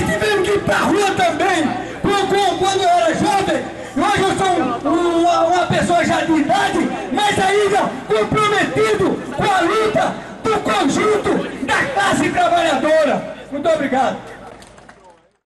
tivemos que ir pra rua também, quando eu era jovem. Hoje eu sou uma pessoa já de idade, mas ainda comprometido com a luta do conjunto da classe trabalhadora. Muito obrigado.